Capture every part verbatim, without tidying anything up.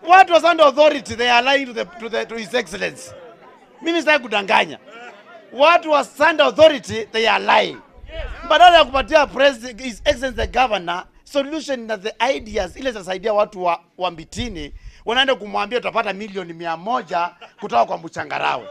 Watu wa Sanda Authority, they are lying to, the, to, the, to His Excellency. Mimi sitaki kudanganya. Watu wa Sanda Authority, they are lying. Badala ya kupatia President, His Excellency the Governor, solution na the ideas ile zasaidia watu wa, wa Mbitini, wanaenda kumwambia utapata milioni mia moja kutoka kwa Mchangarawe.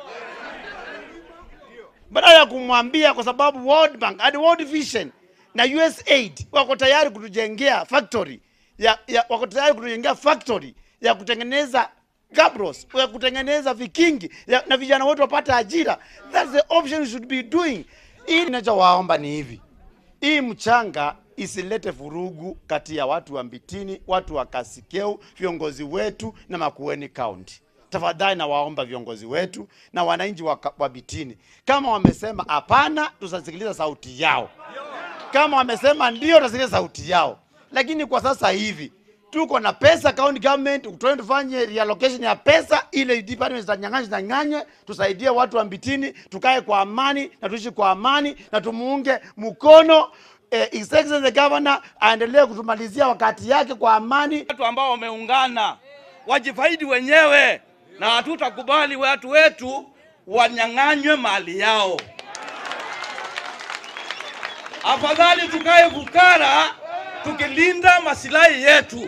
Badala ya kumwambia, kwa sababu World Bank and World Vision na U S A I D wako tayari kutujengea factory ya, ya wako tayari kutujengea factory ya kutengeneza gabros, ya kutengeneza vikingi ya, na vijana wote wapata ajira. That's the option we should be doing. Hii ninachowaomba ni hivi. Hii mchanga isilete vurugu kati ya watu wa Mbitini, watu wa Kasikeu, viongozi wetu na Makueni County. Tafadhali na waomba viongozi wetu na wananchi wa, wa Mbitini, kama wamesema hapana, tutasikiliza sauti yao. Kama wamesema ndio, tutasikiliza sauti yao. Lakini kwa sasa hivi tuko na pesa, county government tuende tufanye reallocation ya pesa, ile department zitanyang'anywa zitanyang'anywe, tusaidie watu wa Mbitini, tukae kwa amani na tuishi kwa amani na tumuunge mkono eh, His Excellency the Governor aendelee kutumalizia wakati yake kwa amani. Watu ambao wameungana wajifaidi wenyewe, na hatutakubali watu wetu wanyang'anywe mali yao. Afadhali tukae fukara tukilinda masilahi yetu.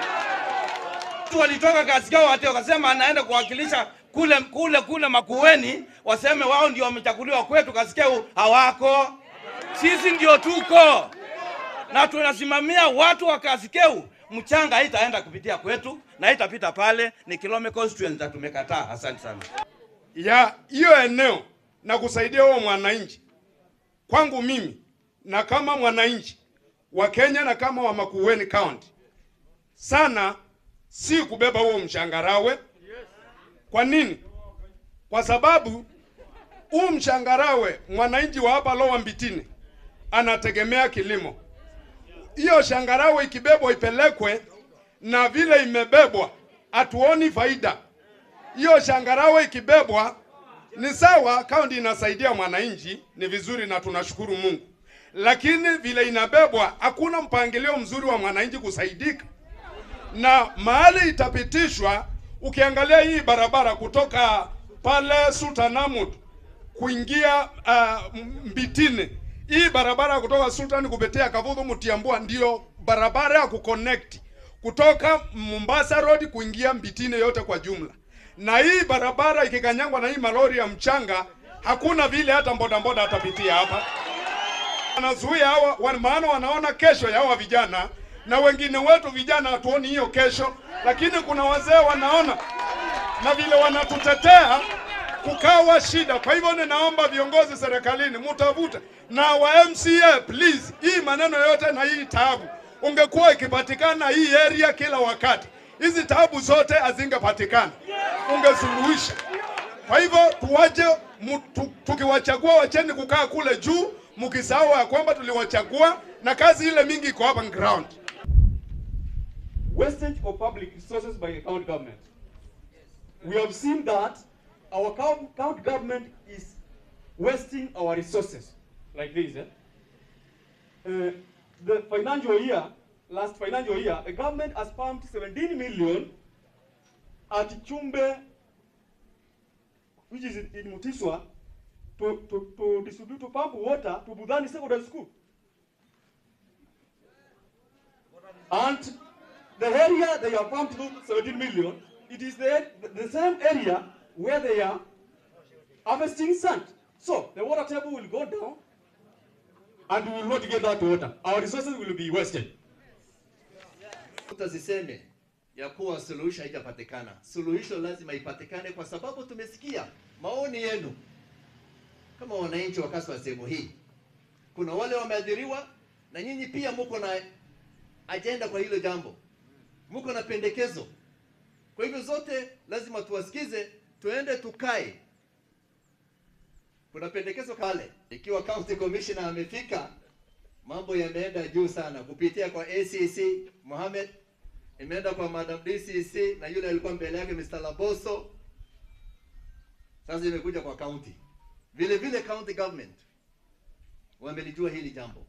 Walitoka Kasikeu wate wakasema anaenda kuwakilisha kule kule kule Makueni, waseme wao ndio wamechaguliwa kwetu. Kasikeu hawako, sisi ndio tuko na tunasimamia watu wa Kasikeu. Mchanga haitaenda kupitia kwetu na haitapita pale, ni kilome constituency tumekataa. Asante sana. Ya hiyo eneo na kusaidia huo mwananchi, kwangu mimi na kama mwananchi wa Kenya na kama wa Makueni County, sana si kubeba huo Mchangarawe. Kwa nini? Kwa sababu huo Mchangarawe, mwananchi wa hapa Lower Mbitini anategemea kilimo. Hiyo Changarawe ikibebwa ipelekwe, na vile imebebwa hatuoni faida. Hiyo Changarawe ikibebwa ni sawa, kaunti inasaidia mwananchi, ni vizuri na tunashukuru Mungu. Lakini vile inabebwa hakuna mpangilio mzuri wa mwananchi kusaidika. Na mahali itapitishwa, ukiangalia hii barabara kutoka pale Sultanahmud kuingia uh, Mbitini, hii barabara kutoka Sultan kupitia Kavuthu Mutiambua ndio barabara ya kuconnect kutoka Mombasa Road kuingia Mbitini yote kwa jumla. Na hii barabara ikikanyangwa na hii malori ya mchanga, hakuna vile hata mboda mboda atapitia hapa. Wanazuia hawa, wan, maana wanaona kesho ya hawa vijana, na wengine wetu vijana hatuoni hiyo kesho, lakini kuna wazee wanaona, na vile wanatutetea kukawa shida. Kwa hivyo ninaomba viongozi serikalini mutavuta na wa M C A, please, hii maneno yote na hii taabu ungekuwa ikipatikana hii area kila wakati, hizi taabu zote azingepatikana, ungesuluhisha. Kwa hivyo tuwaje, tukiwachagua wacheni kukaa kule juu, mkisahau ya kwamba tuliwachagua na kazi ile mingi iko hapa ground. Wastage of public resources by the county government. We have seen that our county government is wasting our resources like this. Eh? Uh, the financial year, last financial year, the government has pumped seventeen million at Chumbe, which is in Mutiswa, to, to, to distribute to pump water to Budani Secondary School. And the area they have pumped seventeen million, it is the, the same area where they are harvesting sand. So the water table will go down and we will not get that water. Our resources will be wasted. Tutaziseme ya kuwa suluhisho haitapatikana. Suluhisho lazima ipatikane, kwa sababu tumesikia maoni yenu kama wananchi wakazi wa sehemu hii. Kuna wale wameadhiriwa, na nyinyi pia mko na agenda kwa hilo jambo, mko na pendekezo. Kwa hivyo zote lazima tuwasikize, tuende tukae. Kuna pendekezo kale, ikiwa county commissioner amefika, mambo yameenda juu sana kupitia kwa A C C Mohamed, imeenda kwa Madam D C C na yule alikuwa mbele yake Mister Laboso. Sasa imekuja kwa county. Vile vile county government wamelijua hili jambo.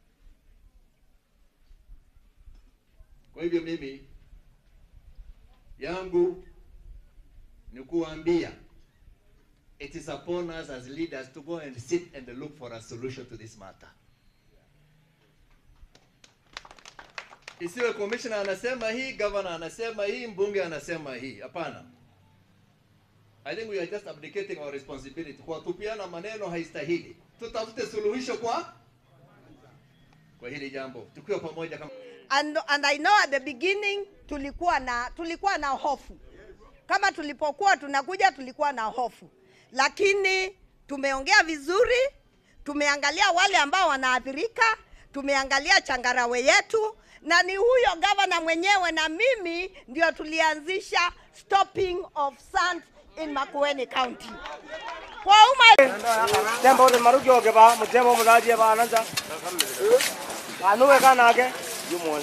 Kwa hivyo mimi yangu ni kuambia, it is upon us as leaders to go and sit and look for a solution to this matter. Isiwe commissioner anasema hii, governor anasema hii, mbunge anasema hii. Hapana. I think we are just abdicating our responsibility. Kwa tupiana maneno haistahili. Tutafute suluhisho kwa kwa hili jambo. Tukiwa pamoja kama And, and I know at the beginning tulikuwa na tulikuwa na hofu. Kama tulipokuwa tunakuja tulikuwa na hofu. Lakini tumeongea vizuri, tumeangalia wale ambao wanaathirika, tumeangalia changarawe yetu, na ni huyo governor mwenyewe na mimi ndio tulianzisha stopping of sand in Makueni County. Kwa uma tembo de maruki okeba mutemo mudaji ba anza anuwe kanake yumone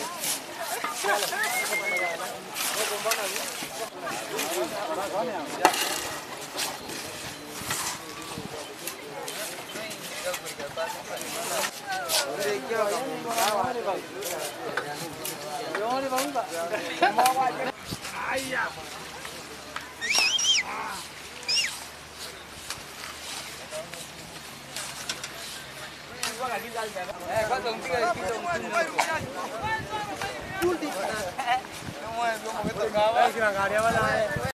Eh, kwanza mpiga kitu mtu.